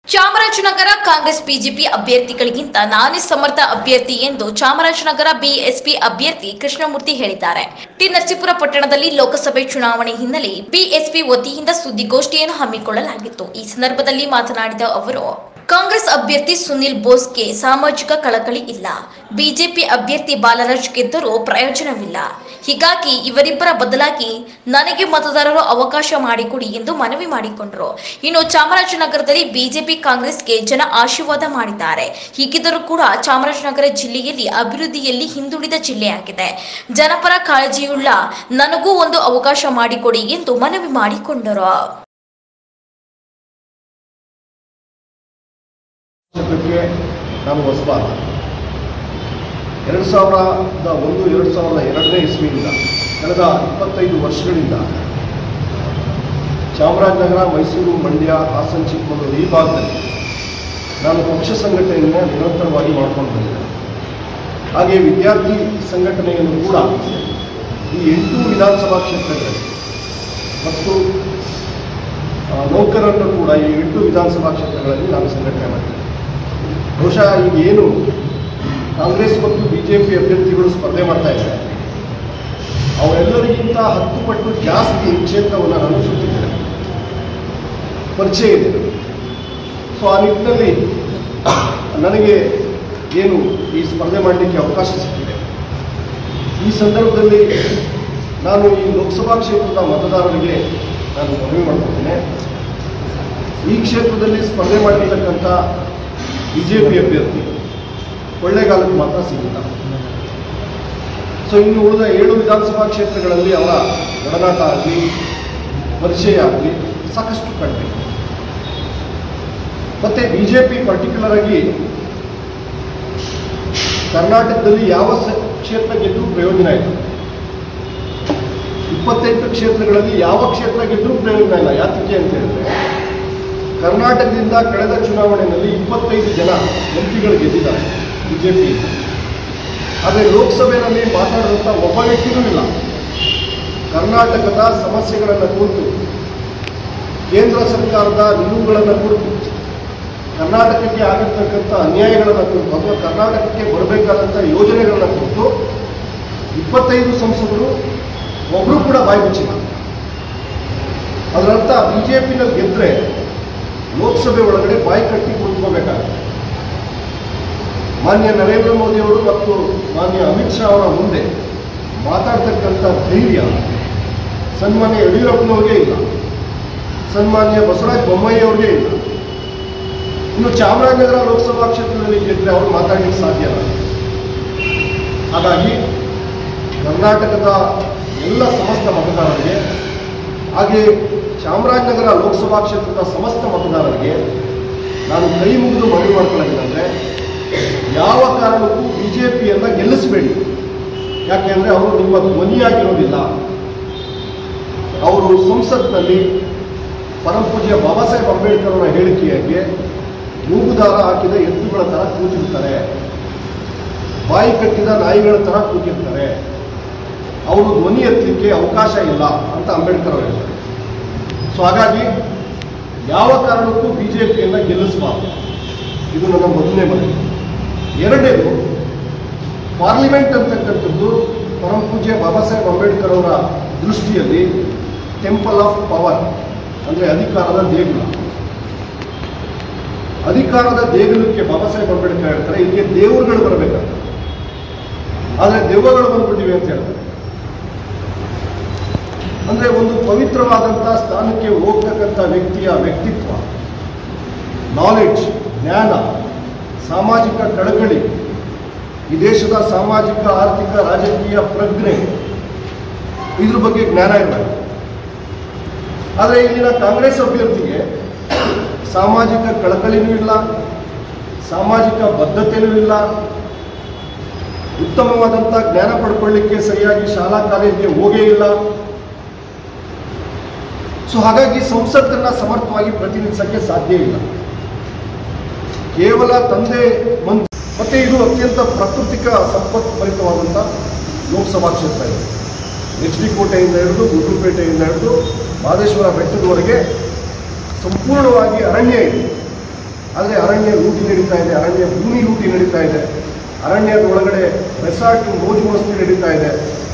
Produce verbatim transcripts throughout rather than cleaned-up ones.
Chamarajanagar Congress BJP ಅಭ್ಯರ್ಥಿಗಳಿಗಿಂತ ನಾನೇ ಸಮರ್ಥ ಅಭ್ಯರ್ಥಿ ಎಂದು ಚಾಮರಾಜನಗರ ಬಿಎಸ್ಪಿ ಅಭ್ಯರ್ಥಿ ಕೃಷ್ಣಮೂರ್ತಿ ಹೇಳಿದ್ದಾರೆ. ಟಿ ನರಸೀಪುರ ಪಟ್ಟಣದಲ್ಲಿ ಲೋಕಸಭೆ ಚುನಾವಣೆ ಹಿನ್ನೆಲೆ ಬಿಎಸ್ಪಿ ವತಿಯಿಂದ ಸುದ್ದಿಗೋಷ್ಠಿಯನ್ನು ಹಮ್ಮಿಕೊಳ್ಳಲಾಗಿತ್ತು. ಈ ಸಂದರ್ಭದಲ್ಲಿ ಮಾತನಾಡಿದ ಅವರು, ಕಾಂಗ್ರೆಸ್ ಅಭ್ಯರ್ಥಿ ಸುನಿಲ್ ಬೋಸ್ಗೆ ಸಾಮಾಜಿಕ ಕಳಕಳಿ ಇಲ್ಲ. ಬಿಜೆಪಿ ಅಭ್ಯರ್ಥಿ ಬಾಲರಾಜ್ ಗೆದ್ದರೂ ಪ್ರಯೋಜನವಿಲ್ಲ. ಹೀಗಾಗಿ ಇವರಿಬ್ಬರ ಬದಲಾಗಿ ನನಗೆ ಮತದಾರರು ಅವಕಾಶ ಮಾಡಿಕೊಡಿ ಎಂದು ಮನವಿ ಮಾಡಿಕೊಂಡರು. ಇನ್ನು ಚಾಮರಾಜನಗರದಲ್ಲಿ ಬಿಜೆಪಿ ಕಾಂಗ್ರೆಸ್ಗೆ ಜನ ಆಶೀರ್ವಾದ ಮಾಡಿದ್ದಾರೆ. ಹೀಗಿದ್ದರೂ ಕೂಡ ಚಾಮರಾಜನಗರ ಜಿಲ್ಲೆಯಲ್ಲಿ ಅಭಿವೃದ್ಧಿಯಲ್ಲಿ ಹಿಂದುಳಿದ ಜಿಲ್ಲೆಯಾಗಿದೆ. ಜನಪರ ಕಾಳಜಿಯುಳ್ಳ ನನಗೂ ಒಂದು ಅವಕಾಶ ಮಾಡಿಕೊಡಿ ಎಂದು ಮನವಿ ಮಾಡಿಕೊಂಡರು. ನಾನು ಹೊಸಬ ಎರಡು ಸಾವಿರದ ಒಂದು ಎರಡು ಸಾವಿರದ ಎರಡನೇ ಇಸ್ವಿಯಿಂದ ಕಳೆದ ಇಪ್ಪತ್ತೈದು ವರ್ಷಗಳಿಂದ ಚಾಮರಾಜನಗರ, ಮೈಸೂರು, ಮಂಡ್ಯ, ಹಾಸನ, ಚಿಕ್ಕಮಗಳೂರು ಈ ಭಾಗದಲ್ಲಿ ನಾನು ಪಕ್ಷ ಸಂಘಟನೆಯನ್ನು ನಿರಂತರವಾಗಿ ಮಾಡ್ಕೊಂಡು ಬಂದಿದ್ದೆ. ಹಾಗೆ ವಿದ್ಯಾರ್ಥಿ ಸಂಘಟನೆಯನ್ನು ಕೂಡ ಈ ಎಂಟು ವಿಧಾನಸಭಾ ಕ್ಷೇತ್ರಗಳಲ್ಲಿ ಮತ್ತು ನೌಕರರನ್ನು ಕೂಡ ಈ ಎಂಟು ವಿಧಾನಸಭಾ ಕ್ಷೇತ್ರಗಳಲ್ಲಿ ನಾನು ಸಂಘಟನೆ ಮಾಡಿದ್ದೆ. ಬಹುಶಃ ಈಗ ಏನು ಕಾಂಗ್ರೆಸ್ ಮತ್ತು ಬಿಜೆಪಿ ಅಭ್ಯರ್ಥಿಗಳು ಸ್ಪರ್ಧೆ ಮಾಡ್ತಾ ಇದ್ದಾರೆ, ಅವರೆಲ್ಲರಿಗಿಂತ ಹತ್ತು ಪಟ್ಟು ಜಾಸ್ತಿ ಕ್ಷೇತ್ರವನ್ನು ನಾನು ಸುತ್ತಿದ್ದೇನೆ, ಪರಿಚಯ ಇದೆ. ಸೊ ಆ ನಿಟ್ಟಿನಲ್ಲಿ ನನಗೆ ಏನು ಈ ಸ್ಪರ್ಧೆ ಮಾಡಲಿಕ್ಕೆ ಅವಕಾಶ ಸಿಕ್ಕಿದೆ. ಈ ಸಂದರ್ಭದಲ್ಲಿ ನಾನು ಈ ಲೋಕಸಭಾ ಕ್ಷೇತ್ರದ ಮತದಾರರಿಗೆ ನಾನು ಮನವಿ ಮಾಡ್ಕೊಳ್ತೇನೆ. ಈ ಕ್ಷೇತ್ರದಲ್ಲಿ ಸ್ಪರ್ಧೆ ಮಾಡಿರ್ತಕ್ಕಂಥ ಬಿಜೆಪಿ ಅಭ್ಯರ್ಥಿ ಕೊಳ್ಳೇಗಾಲಕ್ಕೆ ಮಾತ್ರ ಸಿಗುತ್ತ. ಸೊ ಇನ್ನು ಉಳಿದ ಏಳು ವಿಧಾನಸಭಾ ಕ್ಷೇತ್ರಗಳಲ್ಲಿ ಅವರ ಒಡನಾಟ ಆಗಲಿ, ಪರಿಚಯ ಆಗಲಿ ಸಾಕಷ್ಟು ಕಡಿಮೆ. ಮತ್ತೆ ಬಿಜೆಪಿ ಪರ್ಟಿಕ್ಯುಲರ್ ಆಗಿ ಕರ್ನಾಟಕದಲ್ಲಿ ಯಾವ ಕ್ಷೇತ್ರ ಗೆದ್ದು ಪ್ರಯೋಜನ ಇಲ್ಲ. ಇಪ್ಪತ್ತೆಂಟು ಕ್ಷೇತ್ರಗಳಲ್ಲಿ ಯಾವ ಕ್ಷೇತ್ರ ಗೆದ್ದು ಪ್ರಯೋಜನ ಇಲ್ಲ. ಯಾತಕ್ಕೆ ಅಂತ ಹೇಳಿದ್ರೆ, ಕರ್ನಾಟಕದಿಂದ ಕಳೆದ ಚುನಾವಣೆಯಲ್ಲಿ ಇಪ್ಪತ್ತೈದು ಜನ ಎಂಪಿಗಳು ಗೆದ್ದಿದ್ದಾರೆ ಬಿಜೆಪಿ. ಆದರೆ ಲೋಕಸಭೆಯಲ್ಲಿ ಮಾತಾಡಿದಂಥ ಒಬ್ಬ ವ್ಯಕ್ತಿಯೂ ಇಲ್ಲ. ಕರ್ನಾಟಕದ ಸಮಸ್ಯೆಗಳನ್ನು ಕುರಿತು, ಕೇಂದ್ರ ಸರ್ಕಾರದ ನಿಲುವುಗಳನ್ನು ಕುರಿತು, ಕರ್ನಾಟಕಕ್ಕೆ ಆಗಿರ್ತಕ್ಕಂಥ ಅನ್ಯಾಯಗಳನ್ನು ಕುರಿತು ಅಥವಾ ಕರ್ನಾಟಕಕ್ಕೆ ಬರಬೇಕಾದಂಥ ಯೋಜನೆಗಳನ್ನು ಕುರಿತು ಇಪ್ಪತ್ತೈದು ಸಂಸದರು ಒಬ್ಬರು ಕೂಡ ಬಾಯಿ ಮುಚ್ಚಿಲ್ಲ. ಅದರರ್ಥ ಬಿಜೆಪಿನಲ್ಲಿ ಗೆದ್ದರೆ ಲೋಕಸಭೆ ಒಳಗಡೆ ಬಾಯಿ ಕಟ್ಟಿ ಕುಳಿತುಕೋಬೇಕಾಗುತ್ತೆ. ಮಾನ್ಯ ನರೇಂದ್ರ ಮೋದಿ ಅವರು ಮತ್ತು ಮಾನ್ಯ ಅಮಿತ್ ಶಾ ಅವರ ಮುಂದೆ ಮಾತಾಡ್ತಕ್ಕಂಥ ಧೈರ್ಯ ಸನ್ಮಾನ್ಯ ಯಡಿಯೂರಪ್ಪನವ್ರಿಗೆ ಇಲ್ಲ, ಸನ್ಮಾನ್ಯ ಬಸವರಾಜ ಬೊಮ್ಮಾಯಿ ಅವ್ರಿಗೆ ಇಲ್ಲ. ಇನ್ನು ಚಾಮರಾಜನಗರ ಲೋಕಸಭಾ ಕ್ಷೇತ್ರದಲ್ಲಿ ಗೆದ್ದರೆ ಅವರು ಮಾತಾಡಲಿಕ್ಕೆ ಸಾಧ್ಯ ಇಲ್ಲ. ಹಾಗಾಗಿ ಕರ್ನಾಟಕದ ಎಲ್ಲ ಸಮಸ್ತ ಮತದಾರರಿಗೆ, ಹಾಗೆ ಚಾಮರಾಜನಗರ ಲೋಕಸಭಾ ಕ್ಷೇತ್ರದ ಸಮಸ್ತ ಮತದಾರರಿಗೆ ನಾನು ಕೈ ಮುಗಿದು ಮನವಿ ಮಾಡ್ಕೊಳ್ಳೋದೇನೆಂದರೆ, ಯಾವ ಕಾರಣಕ್ಕೂ ಬಿಜೆಪಿಯನ್ನು ಗೆಲ್ಲಿಸಬೇಡಿ. ಯಾಕೆಂದರೆ ಅವರು ನಿಮ್ಮ ಧ್ವನಿಯಾಗಿರೋದಿಲ್ಲ. ಅವರು ಸಂಸತ್ನಲ್ಲಿ ಪರಮಪೂಜ್ಯ ಬಾಬಾ ಸಾಹೇಬ್ ಅಂಬೇಡ್ಕರ್ ಅವರ ಹೇಳಿಕೆಯಾಗಿ ಮೂಗುದಾರ ಹಾಕಿದ ಎತ್ತುಗಳ ಥರ ಕೂತಿರ್ತಾರೆ, ಬಾಯಿ ಕಟ್ಟಿದ ನಾಯಿಗಳ ಥರ ಕೂತಿರ್ತಾರೆ. ಅವರು ಧ್ವನಿ ಎತ್ತಲಿಕ್ಕೆ ಅವಕಾಶ ಇಲ್ಲ ಅಂತ ಅಂಬೇಡ್ಕರ್ ಅವರು ಹೇಳ್ತಾರೆ. ಸೊ ಹಾಗಾಗಿ ಯಾವ ಕಾರಣಕ್ಕೂ ಬಿಜೆಪಿಯನ್ನು ಗೆಲ್ಲಿಸಬಾರ್ದು. ಇದು ನನ್ನ ಮೊದಲನೇ ಮನವಿ. ಎರಡನೇದು, ಪಾರ್ಲಿಮೆಂಟ್ ಅಂತಕ್ಕಂಥದ್ದು ಪರಮ ಪೂಜ್ಯ ಬಾಬಾ ಸಾಹೇಬ್ ಅಂಬೇಡ್ಕರ್ ಅವರ ದೃಷ್ಟಿಯಲ್ಲಿ ಟೆಂಪಲ್ ಆಫ್ ಪವರ್, ಅಂದರೆ ಅಧಿಕಾರದ ದೇಗುಲ. ಅಧಿಕಾರದ ದೇಗುಲಕ್ಕೆ ಬಾಬಾ ಸಾಹೇಬ್ ಅಂಬೇಡ್ಕರ್ ಹೇಳ್ತಾರೆ ಇದಕ್ಕೆ ದೇವರುಗಳು ಬರಬೇಕಂತ. ಆದರೆ ದೆವ್ವಗಳು ಬಂದ್ಬಿಟ್ಟಿವೆ ಅಂತ ಹೇಳ್ತಾರೆ. ಅಂದರೆ ಒಂದು ಪವಿತ್ರವಾದಂಥ ಸ್ಥಾನಕ್ಕೆ ಹೋಗ್ತಕ್ಕಂಥ ವ್ಯಕ್ತಿಯ ವ್ಯಕ್ತಿತ್ವ, ನಾಲೆಡ್ಜ್, ಜ್ಞಾನ, ಸಾಮಾಜಿಕ ಕಳಕಳಿ, ಈ ದೇಶದ ಸಾಮಾಜಿಕ, ಆರ್ಥಿಕ, ರಾಜಕೀಯ ಪ್ರಜ್ಞೆ, ಇದ್ರ ಬಗ್ಗೆ ಜ್ಞಾನ ಇರಬೇಕು. ಆದರೆ ಇಲ್ಲಿನ ಕಾಂಗ್ರೆಸ್ ಅಭ್ಯರ್ಥಿಗೆ ಸಾಮಾಜಿಕ ಕಳಕಳಿನೂ ಇಲ್ಲ, ಸಾಮಾಜಿಕ ಬದ್ಧತೆಯೂ ಇಲ್ಲ, ಉತ್ತಮವಾದಂಥ ಜ್ಞಾನ ಪಡ್ಕೊಳ್ಳಿಕ್ಕೆ ಸರಿಯಾಗಿ ಶಾಲಾ ಕಾಲೇಜಿಗೆ ಹೋಗೇ ಇಲ್ಲ. ಸೊ ಹಾಗಾಗಿ ಸಂಸತ್ತನ್ನು ಸಮರ್ಥವಾಗಿ ಪ್ರತಿನಿಧಿಸಕ್ಕೆ ಸಾಧ್ಯ ಇಲ್ಲ. ಕೇವಲ ತಂದೆ ಮಂತ್ರಿ. ಮತ್ತೆ ಇದು ಅತ್ಯಂತ ಪ್ರಾಕೃತಿಕ ಸಂಪತ್ಭರಿತವಾದಂಥ ಲೋಕಸಭಾ ಕ್ಷೇತ್ರ ಇದೆ. ಎಚ್ ಡಿ ಕೋಟೆಯಿಂದ ಹಿಡಿದು ಗುಡ್ಲುಪೇಟೆಯಿಂದ ಹಿಡಿದು ಮಾದೇಶ್ವರ ಬೆಟ್ಟದವರೆಗೆ ಸಂಪೂರ್ಣವಾಗಿ ಅರಣ್ಯ ಇದೆ. ಅರಣ್ಯ ಲೂಟಿ ನಡೀತಾ ಇದೆ, ಅರಣ್ಯ ಭೂಮಿ ಲೂಟಿ ನಡೀತಾ ಇದೆ, ಅರಣ್ಯದ ಒಳಗಡೆ ರೆಸಾರ್ಟ್ ಮೋಜು ಮಸ್ತಿ ನಡೀತಾ ಇದೆ.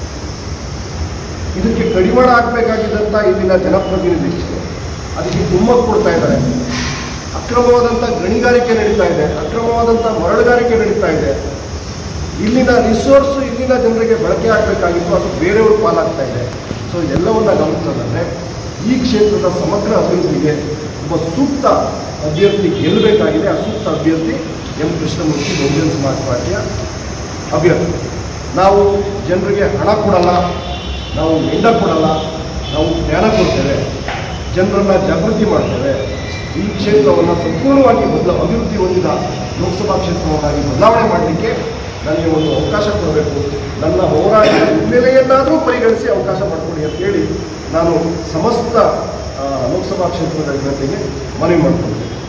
ಇದಕ್ಕೆ ಕಡಿವಾಣ ಹಾಕಬೇಕಾಗಿದ್ದಂಥ ಇಲ್ಲಿನ ಜನಪ್ರತಿನಿಧಿಗಳು ಅದಕ್ಕೆ ಕುಮ್ಮಕ್ಕು ಕೊಡ್ತಾ ಇದ್ದಾರೆ. ಅಕ್ರಮವಾದಂಥ ಗಣಿಗಾರಿಕೆ ನಡೀತಾ ಇದೆ, ಅಕ್ರಮವಾದಂಥ ಮರಳುಗಾರಿಕೆ ನಡೀತಾ ಇದೆ. ಇಲ್ಲಿನ ರಿಸೋರ್ಸು ಇಲ್ಲಿನ ಜನರಿಗೆ ಬಳಕೆ ಆಗಬೇಕಾಗಿತ್ತು, ಅದು ಬೇರೆಯವರು ಪಾಲಾಗ್ತಾ ಇದೆ. ಸೊ ಇದೆಲ್ಲವನ್ನ ಗಮನಿಸೋದಂದರೆ ಈ ಕ್ಷೇತ್ರದ ಸಮಗ್ರ ಅಭಿವೃದ್ಧಿಗೆ ಒಬ್ಬ ಸೂಕ್ತ ಅಭ್ಯರ್ಥಿ ಗೆಲ್ಲಬೇಕಾಗಿದೆ. ಆ ಸೂಕ್ತ ಅಭ್ಯರ್ಥಿ ಎಂ ಕೃಷ್ಣಮೂರ್ತಿ, ಬಹುಜನ ಸಮಾಜ ಪಾರ್ಟಿಯ ಅಭ್ಯರ್ಥಿ. ನಾವು ಜನರಿಗೆ ಹಣ ಕೊಡಲ್ಲ, ನಾವು ಮೆಂಡ ಕೊಡಲ್ಲ, ನಾವು ಜ್ಞಾನ ಕೊಡ್ತೇವೆ, ಜನರನ್ನು ಜಾಗೃತಿ ಮಾಡ್ತೇವೆ. ಈ ಕ್ಷೇತ್ರವನ್ನು ಸಂಪೂರ್ಣವಾಗಿ ಬದಲ ಅಭಿವೃದ್ಧಿ ಹೊಂದಿದ ಲೋಕಸಭಾ ಕ್ಷೇತ್ರವನ್ನಾಗಿ ಬದಲಾವಣೆ ಮಾಡಲಿಕ್ಕೆ ನನಗೆ ಒಂದು ಅವಕಾಶ ಕೊಡಬೇಕು. ನನ್ನ ಹೋರಾಟದ ಹಿನ್ನೆಲೆಯನ್ನಾದರೂ ಪರಿಗಣಿಸಿ ಅವಕಾಶ ಮಾಡಿಕೊಡಿ ಅಂತ ಹೇಳಿ ನಾನು ಸಮಸ್ತ ಲೋಕಸಭಾ ಕ್ಷೇತ್ರದ ಜನತೆಗೆ ಮನವಿ ಮಾಡಿಕೊಳ್ತೇನೆ.